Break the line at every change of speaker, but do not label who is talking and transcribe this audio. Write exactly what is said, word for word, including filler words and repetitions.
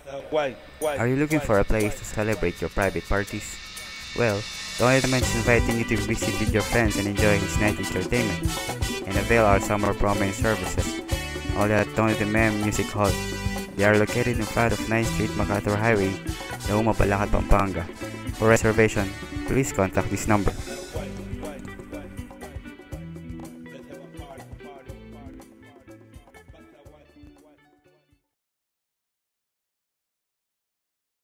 Why? Why?
Are you looking
Why?
for a place
Why?
to celebrate your private parties? Well, Tony the Man is inviting you to visit with your friends and enjoy his night entertainment and avail our summer promenade services, all at Tony the Man Music Hall. They are located in front of ninth Street MacArthur Highway, Nauma, Balacat, Pampanga. For reservation, please contact this number.